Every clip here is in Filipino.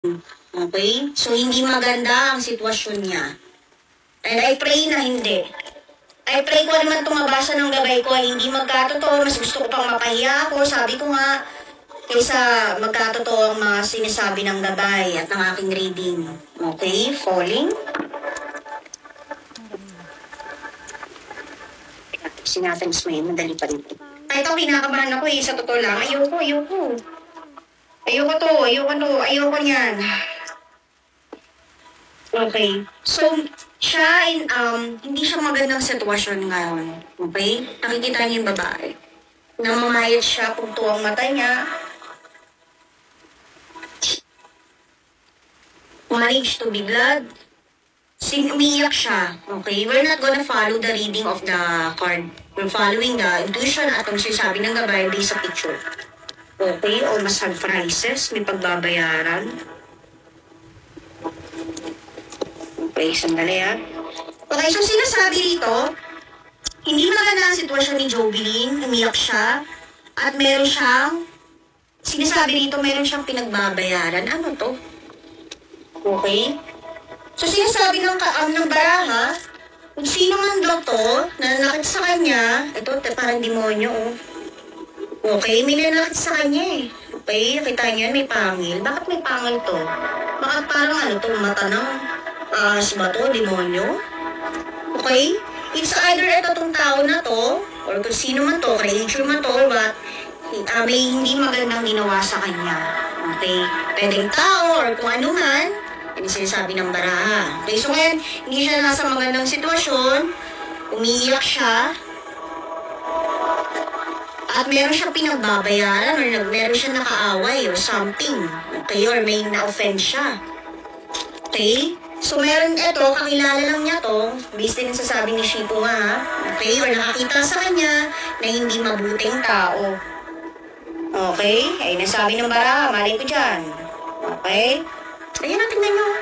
Okay? So, hindi maganda ang sitwasyon niya. And I pray na hindi. I pray ko naman itong mabasa ng gabay ko ay hindi magkatotoo. Mas gusto ko pang mapahiya ako. Sabi ko nga, kaysa magkatotoo ang mga sinasabi ng gabay at ng aking reading. Okay? Falling. Sinatens mo yun, madali pa rin. Kahit ako kinakabahan ako sa totoo lang. Ayoko niyan. Okay. So, siya, hindi siya magandang sitwasyon ngayon. Okay? Nakikita niyo yung babae. Namamayat siya, punto ang mata niya. Managed to be blood. Umiiyak siya. Okay? We're not gonna follow the reading of the card. We're following the intuition at ang sinasabi ng gabay based sa picture. Okay? O mas hard prices, may pagbabayaran. Okay, sandali ha. Okay, so sinasabi rito, hindi maganda ang sitwasyon ni Jovelyn, umiyak siya, at meron siyang, sinasabi rito, meron siyang pinagbabayaran. Ano to? Okay? So sinasabi ng baraha, kung sino man daw to, nananakit sa kanya, ito, parang demonyo, oh. Okay, may nananakit sa kanya eh. Okay, nakita niyo, may pangil. Bakit may pangil to? Bakit parang ano to, mata ng ba to, demonyo? Okay? It's either ito tong tao na to, or kung sino man to, creature man to, or what, may hindi magandang ginawa sa kanya. Okay? Pwedeng tao, or kung ano man, yung sinasabi ng baraha. Okay, so ngayon, hindi siya nasa magandang sitwasyon, umiiyak siya, at meron siyang pinagbabayaran, or meron siyang nakaaway, or something. Okay, or may na-offend siya. Okay? So, meron ito, kakilala lang niya to, based din sa sabi ni Shipo nga, okay, or nakakita sa kanya na hindi mabuting tao. Okay? Ay, nasabi ng bara, malay ko dyan. Okay? Ayan na, tingnan nyo.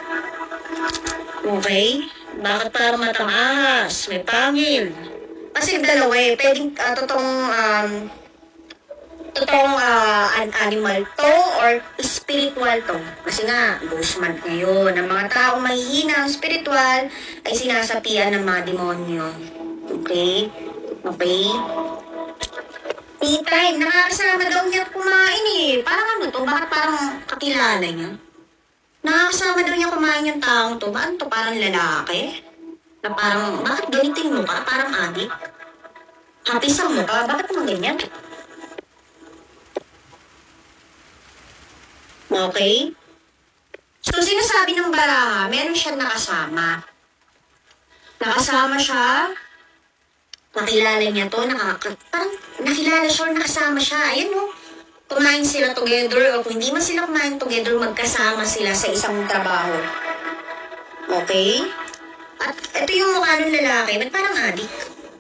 Okay? Bakit parang matang ahas? May pangil. Kasi dalawa eh, pwedeng totoong animal to or spiritual to. Kasi nga, ghost month ngayon. Ang mga taong mahihina ang spiritual ay sinasapian ng mga demonyo. Okay? Okay? Time, nakakasama daw niya kumain eh. Parang ano to? Bakit parang kakilala niya? Nakakasama daw niya kumain yung taong to. Bakit to? Parang lalaki? Na parang, bakit ganitin mo ka? Parang adik? Hapisan mo ka? Bakit naman ganyan? Okay? So, sinasabi ng baraha, meron siyang nakasama. Nakasama siya, nakilala niya to, parang nakilala siya or nakasama siya. Ayan mo, kumain sila together, o kung hindi man sila kumain together, magkasama sila sa isang trabaho. Okay? At ito yung mukha ng lalaki, ba't parang adik?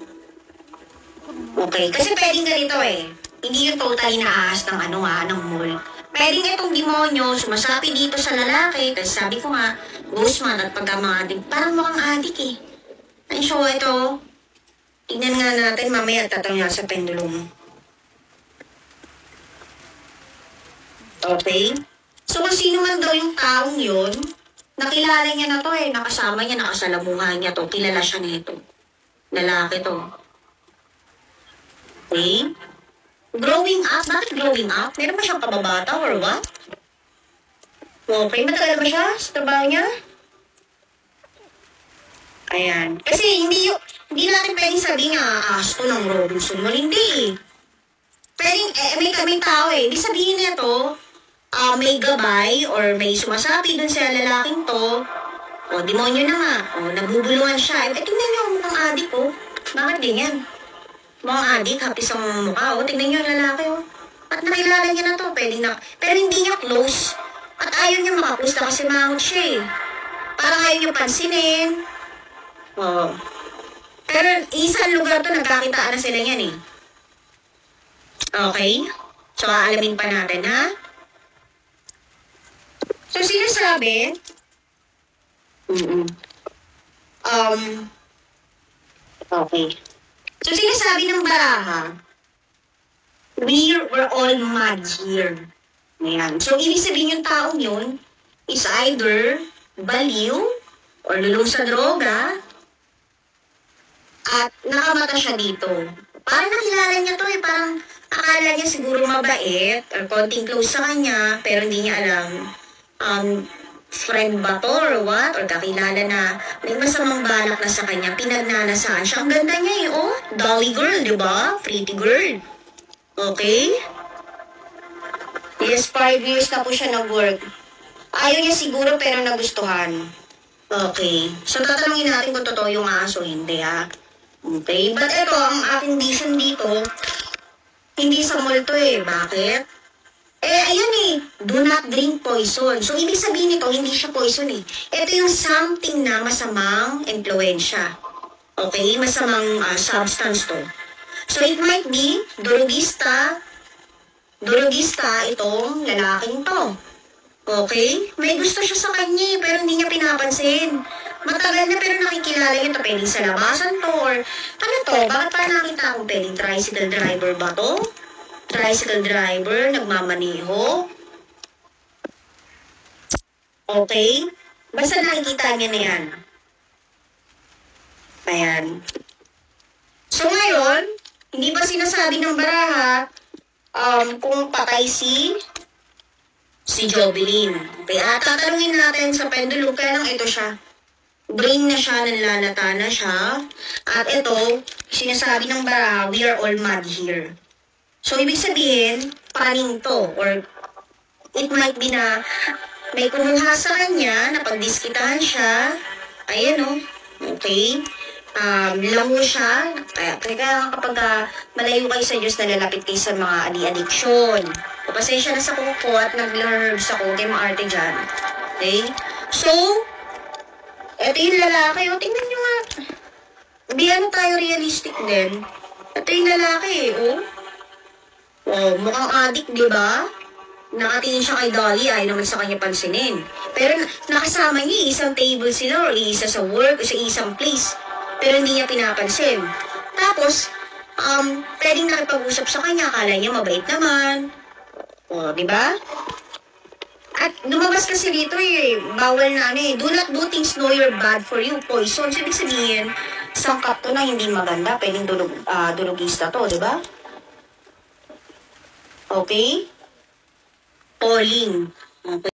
Okay, kasi pwedeng ganito eh. Hindi yung totally naahas ng ng mall. Pwedeng itong demonyo, sumasapi dito sa lalaki, kasi sabi ko nga, ghost man at pagka mga adik, parang mukhang adik eh. Ay, so ito, tignan nga natin, mamaya tatanong sa pendulum. Okay? So kung sino man daw yung taong yun, nakilala niya na to eh, nakasama niya, nakasalamuhan niya to, kilala siya nito. Lalaki to. Okay? Growing up? Bakit growing up? Meron ba siyang kababata or what? Okay, matagal ba siya sa trabaho niya? Ayan. Kasi hindi natin pwedeng sabihin nga, asto ng Robinson mo. Hindi. Pwedeng, may tao eh. Di sabihin niya to, may gabay or may sumasabi dun sa lalaking to, o demonyo na nga, o nagbubulungan siya. Tingnan niyo, mukhang adik oh. Bakit ganyan? Mukhang adik, hapis ang mukha oh. Tingnan niyo yung lalaki oh. At nakilala niya na to, pwedeng na, pero hindi niya close. At ayaw niya makapusta kasi mangot siya eh. Parang ayaw niyo pansinin. Oh. Pero isang lugar to, nagkakitaan na sila yan eh. Okay? So, aalamin pa natin ha? So, sinasabi, okay. So, sinasabi ng baraha, we're all mad here. Ayan. So, ibig sabihin yung taong yun, is either baliw or lulong sa droga at nakamata siya dito. Parang nakilala niya to parang akala niya siguro mabait or konting close sa kanya pero hindi niya alam friend ba to or what? Or kakilala na may masamang balak na sa kanya, pinagnanasaan siya. Ang ganda niya dolly girl, di ba? Pretty girl. Okay? Yes, 5 years na po siya nag-work. Ayaw niya siguro pero nagustuhan. Okay. So, tatanungin natin kung totoo yung aso, hindi Okay? But ito, ang aking vision dito, hindi sa mall to Bakit? Ayun do not drink poison. So, ibig sabihin nito, hindi siya poison Ito yung something na masamang impluensya. Okay? Masamang substance to. So, it might be drugista itong lalaking to. Okay? May gusto siya sa kanya pero hindi niya pinapansin. Matagal na pero nakikilala yun to. Pwedeng sa labasan to or ano to? Bakit pa nakita akong pwedeng tricycle driver ba to? Tricycle driver, nagmamaniho. Okay? Basta nakikita niya na yan. Ayan. So ngayon, hindi ba sinasabi ng baraha kung patay si Jovelyn. Kaya tatanungin natin sa pendulum, kaya lang ito siya. Brain na siya, nanlalata na siya. At ito, sinasabi ng baraha, we are all mad here. So, ibig sabihin, paning to. Or, it might be na may kumuha sa kanya, napagdiskitahan siya. Ayan Okay. Lango siya. Kaya kapag malayo kayo sa Diyos, nalalapit kayo sa mga addiction. Pasensya na sa kuko at nag-herbs ako. Kaya maarte dyan. Okay? So, ito yung lalaki. Tingnan nyo nga. Bigyan tayo realistic din. Ito yung lalaki mukhang addict, di ba? Nakatingin siya kay Dolly, ay naman sa kanya pansinin. Pero nakasama niya, isang table sila or isa sa work o sa isang place. Pero hindi niya pinapansin. Tapos, pwedeng nakipag-usap sa kanya, akala niya mabait naman. Di ba? At lumabas kasi dito bawal na do not do things know you're bad for you, poison. So, ibig sabihin, sangkap to na hindi maganda, pwedeng durugista to, di ba? Okay? Polling. Okay.